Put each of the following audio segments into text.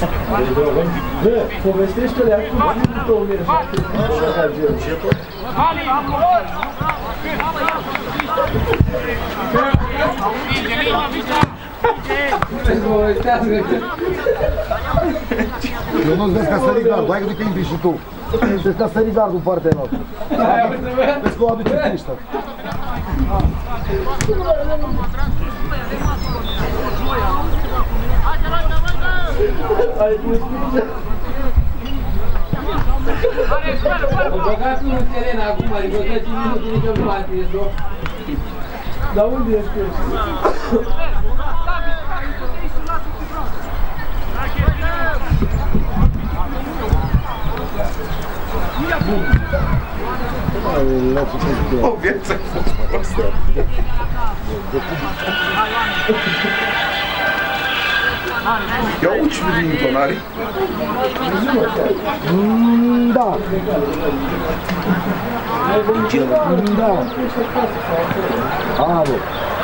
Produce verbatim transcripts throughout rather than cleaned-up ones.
Bă, povestește-le acum din două mii șapte și așa genul. Eu nu-ți vezi ca sări gardul, hai că du-te intri și tu. Vezi ca sări gardul în partea noastră. Vezi că o aduce triștă. Băgați în teren acum, adică zece minute nici eu nu m-am prins-o. Dar unde ești eu? O viață ai fost prostă. Ia uci din intonare. Da. Da. Alo.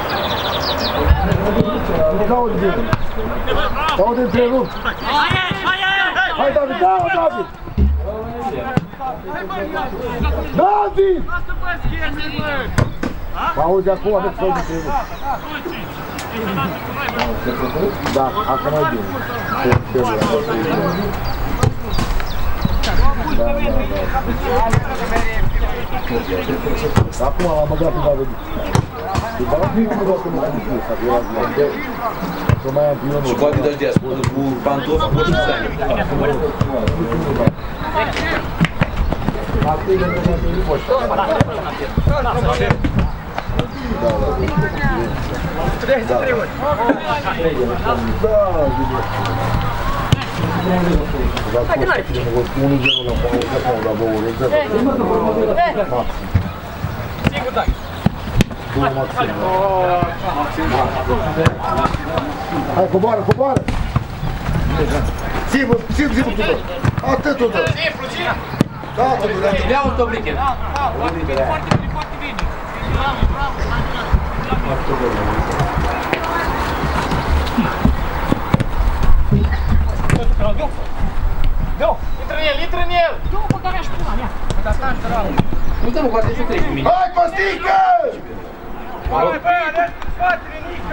Nu caut de bine. Caut de întrerupt. Hai, David, da, David! David! Mă auzi acum, aveți să-l de întrerupt. Da, acum mai bine. Da, da, da. Acum l-am băgat pe David. Dar nu e că nu am zis, că era de să mai am pionul. Și cu Adidas de azi, cu pantofi, cu ce stai? Hai că n-ai fi. Unul genul la pauză, la două ore, exact. Singur dai. Bună, Maxim. Hai, coboară, coboară! Zi-mă, zi-mă, zi-mă, tu dă! Atât tu dă! Simplu, simplu! Da, tu dă! Ia un tobriche! Da, da, foarte bine, foarte bine, foarte bine! Bravo, bravo! Dă-o! Intră în el, intră în el! Dă-o, bă, că mi-aș pula, ia! Dar stai, te rog! Nu te mă, poate să treci cu mine! Hai, Costică! Hai, bă, ales cu spatele, Nică!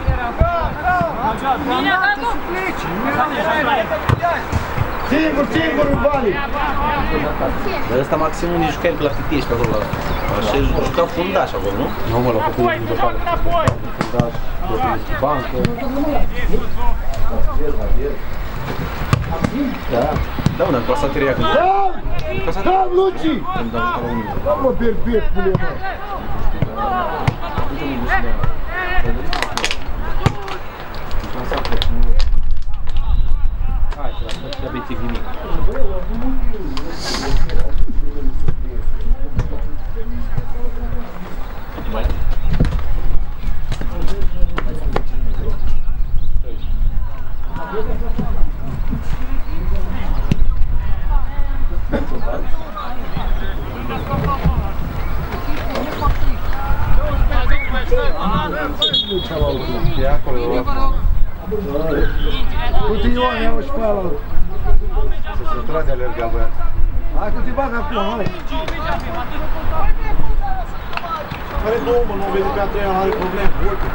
Bine a dat-o! Singur, singur, în bani! Dar ăsta Maximul nici jucai la Pitești pe acolo. Așa juca fundaș acolo, nu? Nu, mă, la făcut de după înapoi! fundaș, de bancă. Da. Da, unde am clasa treia când... Da! Da, Luci! Da, mă, berbec, pule, mă! Hai, să lasă și abețiv nimic. E acolo, uite Ioan, iau și pe ala. Să se trage alerga băiat. Hai că te bag acum, hai. Are două, mă, nu vede pe a treia, are probleme. Uite.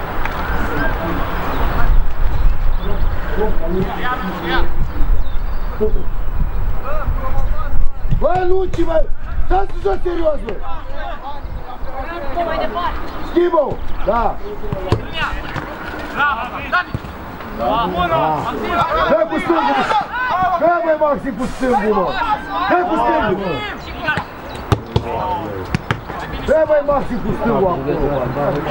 Bă, Luci, bă! Stați să serios, bă! Schimbă-o! Da! Dă cu stângul, mă! Dă, băi, Maxim, cu stângul, mă! Dă cu stângul, mă! Dă, băi, Maxim, cu stângul acolo, mă!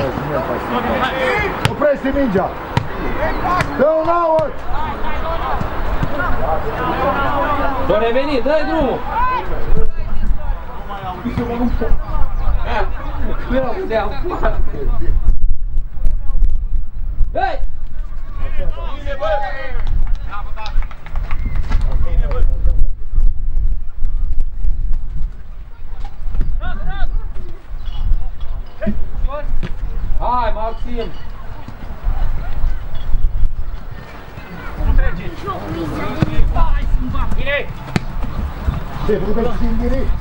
Oprește mingea! Dă un aut! S-a revenit, dă-i drumul! Hei! Bine, bă! Hai, Maxim! Nu trece! Te făcut în direct.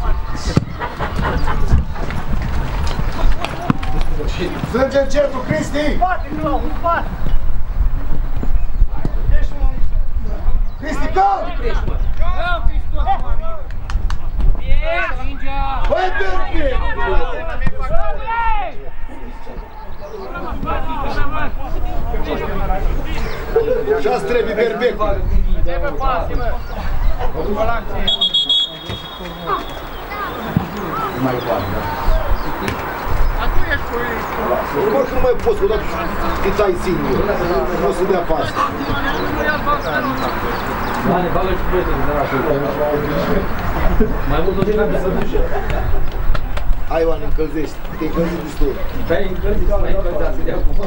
Strânge încetul, Cristi! Spate, Clau, în spate! Cristi, cal! Băi, Berbe! Așa-ți trebuie, Berbe! Trebuie pase, mă! Balanțe! Nu mai poate, da? Acum ești cu ei! Bă, că nu mai poți, că odată te tai singur. Nu o să dea pasă. Mane, bagă și prieteni, dar așa. Mai mult o zi n-am să duce. Hai, Ioan, încălzești. Te încălzești destul. Pe-ai încălzit, mai încălzeați de acum.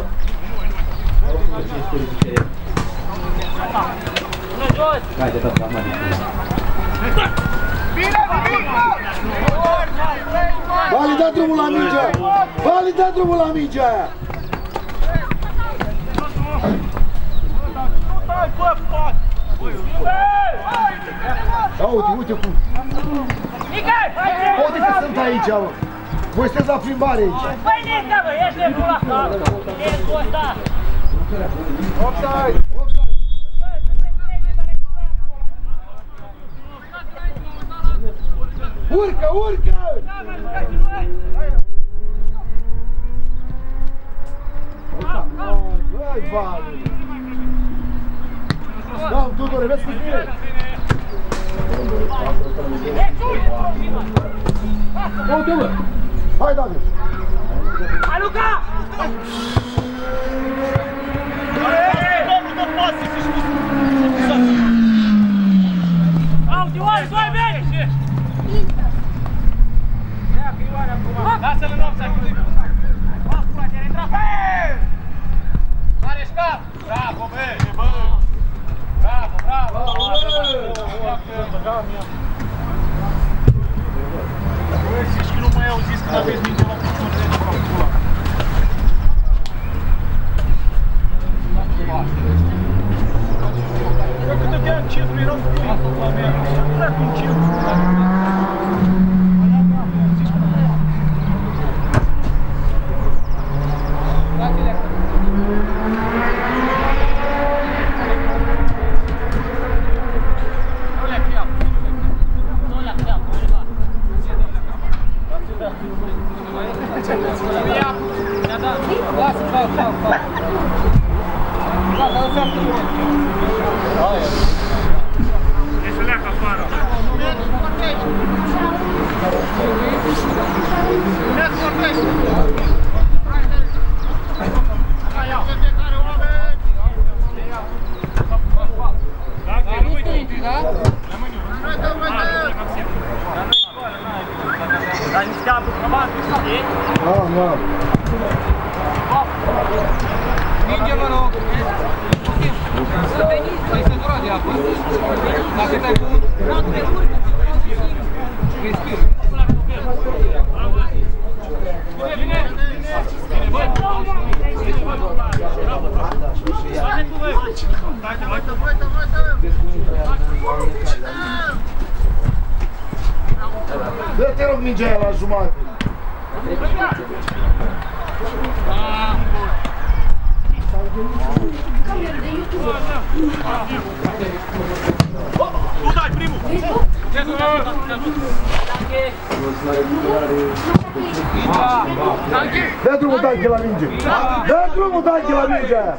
Haide, tata, mai Bine, bine! Vali, dă drumul la mingea! Vali, dă drumul la mingea aia! Da, uite, uite cum! Uite că sunt aici, mă! Voi sunteți la plimbare aici! Băi, Nica, bă, ești nebun la cap! Ești cu ăsta! Offside! Offside! Urcă, urcă! Hai, Vali! Da, Tudore, vezi cât bine! Uite, mă! Hai, David! Hai, Luca! Auzi, oare, doi bine! Lasă-l în offside, cât e? Pasura, chiar intra! Mare șcap! Bravo, bă! Bravo, bravo! Bă, zici că nu mai auziți când aveți minte la picior de acolo. Bă, când dădeam centru, erau cu la mea. Nu era cu un centru. Dă-te rog mingea aia la jumătate. Tu dai primul! Dă drumul, Danche, la minge! Dă drumul, Danche, la minge aia!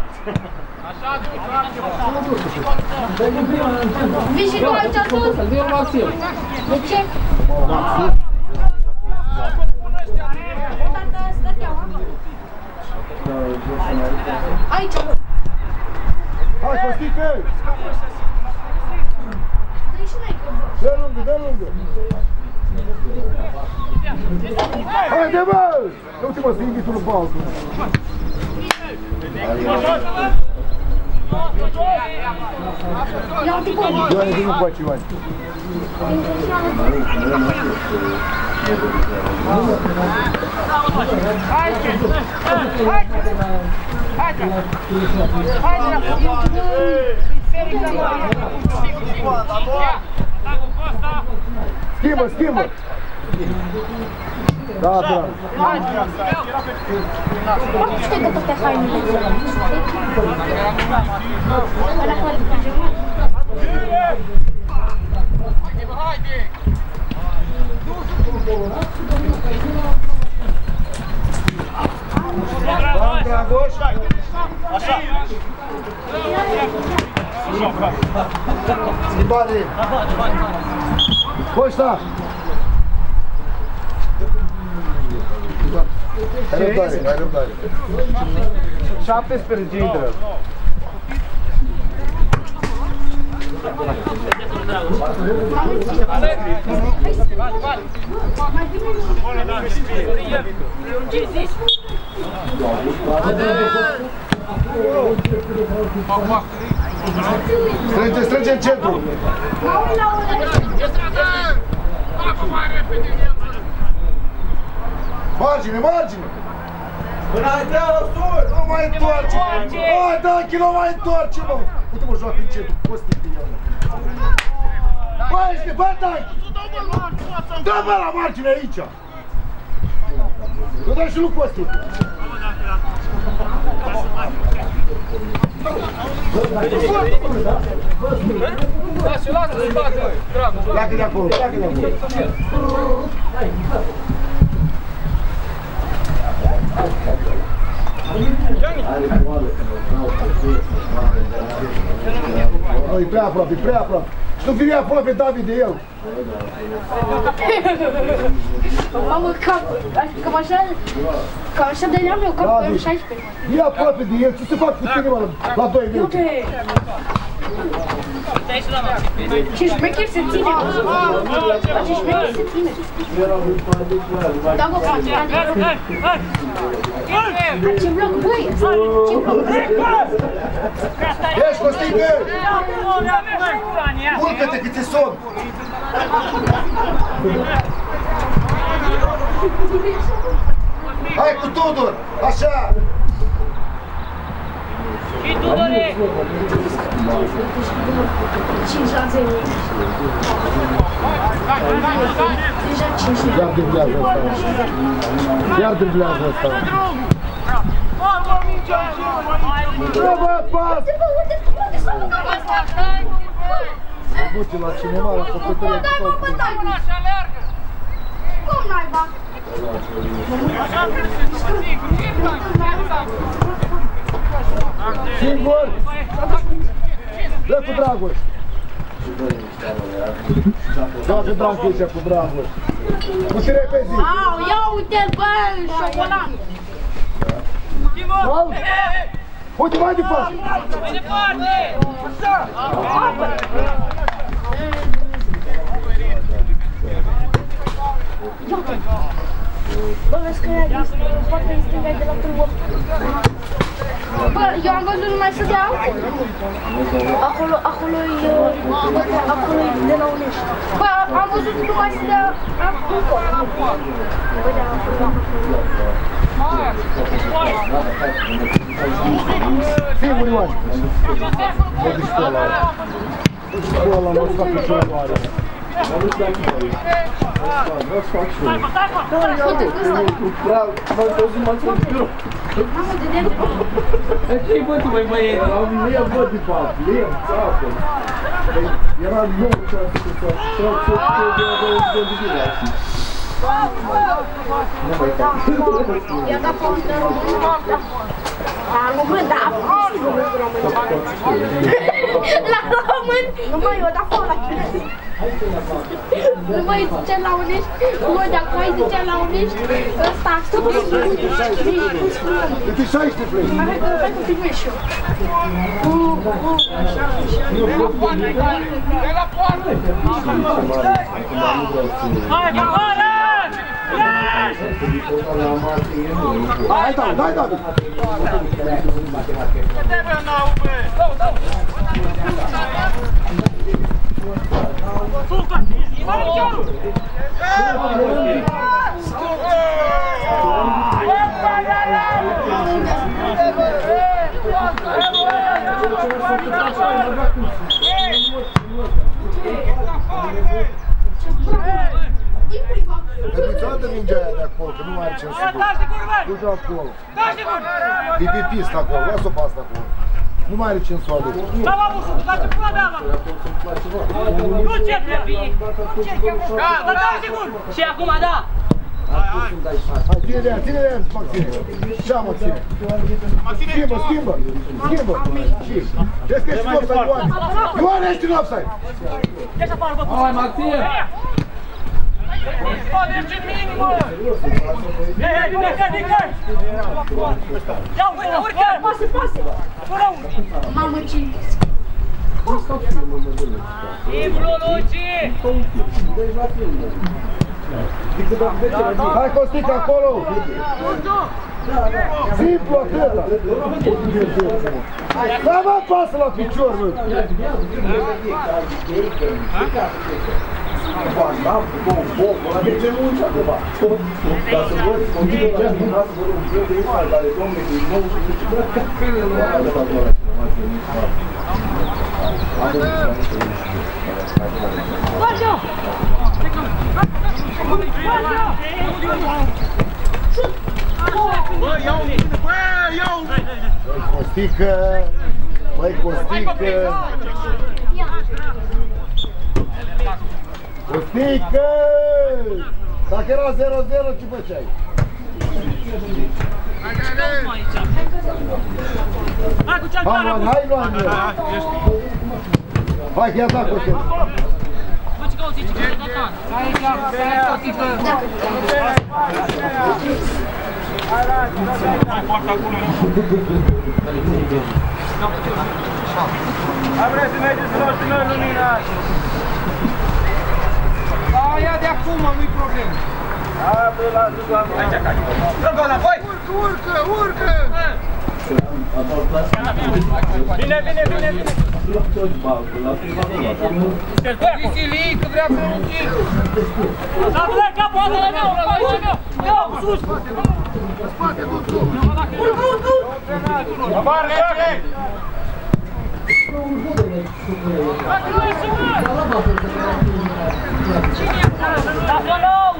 Vii și tu aici sus! Să-l Maxim! De ce? Tata, stăteau aici! Hai, Costică! Dă-i și noi! Dă lungă, dă lungă! Haide, bă! Nu te mă, să invit unul pe altul! Ia uite cum! Ioane, vin cu aici, Ioane! Schimbă, schimbă! Da, da. Cum știi că toate hainele Da, Dragoș! Așa! Schimbare! Costa! Hai răbdare, hai răbdare. șaptesprezece intră. Ce zici? Strânge, strânge în centru! Margine, margine! Înainte la sus! Nu mai întoarce! Hai, Danchi, nu mai întoarce, mă! Uite, mă, joacă în centru, Costi pe el. Băi, ești, băi, Danchi! Dă-mă la margine aici! Nu dai și lui Costi! Lasă, lasă, spate, dragul! Pleacă de acolo, pleacă de acolo! Nu, e prea aproape, e prea aproape. Și nu vine aproape David de el. Mamă, cam, cam așa, cam așa de la meu, cam pe M șaisprezece. E aproape de el, ce se fac cu tine, mă, la doi minute? Ce șmecher se ține! Ce șmecher se ține! Da, bă, frate, ce bloc, băi! Ce bloc! Ești, Costică! Culcă-te că ți-e somn! Hai cu Tudor! Așa! Și Tudore! cinci la zero. Deja cinci la Iar dublează ăsta. Iar dublează ăsta. Bă, bă, pas! Mă duce la cinema, la copătărie cu tot. Cum naiba? Singur! Dă cu Dragoș! Joacă Dragoș aici cu Dragoș! Nu te repezi! Au, ia uite-l, bă, șocolan! Au! Uite mai departe! Mai departe! Bă, vezi că ea este, poate în stânga de la turbo. Bă, eu am văzut numai să dea acolo, acolo e, acolo e de la Unești. Bă, am văzut numai să dea acolo. Bă, de acolo. Singur Ioan! Mă duci pe ăla. Duci pe ăla, mă fac ce o mare. Vreau să fac și eu. Uite, ăsta. Vreau, m-am văzut, m-am văzut birou. Mamă, de dentro. Ce-i bă tu, băi, băie? Eram lem, bă, de fapt, lem, țapă. Era nou ce a spus, ce a spus că de la două de zile, așa. I-a dat pe ăsta român. La român, da, sigur nu român. La român? Nu mă, eu da foc la chinez. Nu mă, îi zice la Unești, mă, de acum îi zice la Unești, ăsta, stop, Uite șaisprezece pleci. hai că hai că filmez și eu. De la poartă! Hai, Barbara! Hai, David, hai, David! Trebuie n-au, bă! Dau, dau! Suca! Mare chiorul! Ce mai are cine să duc. Du-te acolo. E pe pistă acolo, lasă-o pe asta acolo. Nu mai are cine să o aduc. Da, mă, mușu, dați-o pula mea, mă! Nu ce trebuie! Da, da, da, sigur! Și acum, da! Hai, ține de-aia, ține de-aia, Maxime. Ce-a, Maxime? Schimbă, schimbă, schimbă. Vezi că ești în offside, Ioane. Ioane, ești în offside. Ieși afară, bă, Hai, Maxim! Bă, mergi în minim, mă! Hei, hei, ridică, ridică! Ia, urcă, urcă! Pasă, pasă! Fără urcă! Mamă, ce... Simplu, Luci! Hai, Costic, acolo! Simplu, atâta! Da, mă, pasă la picior, mă! Bă, iau un mine, bă, iau! Costică! Băi, Costică! Costică! Dacă era zero zero, ce făceai? Hai cu cea Hai, man, hai, luam eu! Hai, că i-a dat, Costică! Bă, ce cauți, ce cauți, Datan? Hai, Costică! Mai poartă acolo, nu? Hai, vreți să mergeți să luați noi lumina! Da, ia de acum, nu-i problemă. Hai, bă, lasă, doamne! Aici, acasă! Rângă înapoi! Urcă, urcă, urcă! Bine, bine, bine, bine! Visili, că vrea prelungit. Da, bă, capul ăla la meu, la meu! Ia, sus! Spate, urcă! Urcă, urcă! Afară, Iache! Da, bă, nou!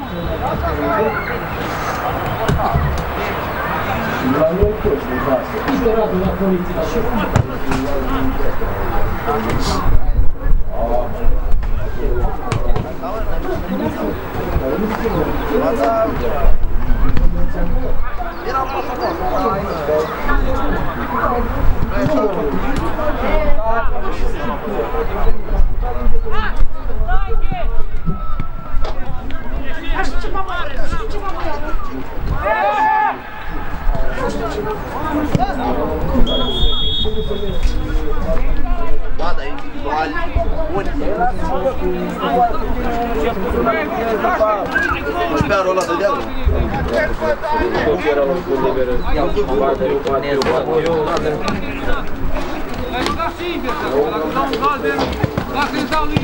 Guarda aí, vale. Espera o lado dela. Vai jogar sim, Bertão. Ela dá um gol dentro. Lá que eles dão o livro.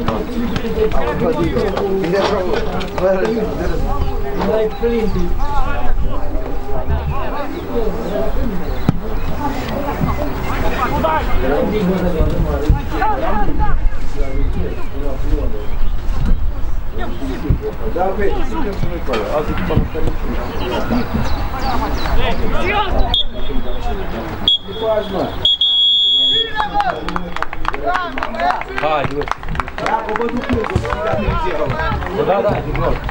Hai, bă. Bravo, bă, du plus. Da, da, de gol.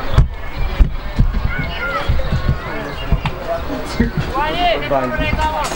Vai,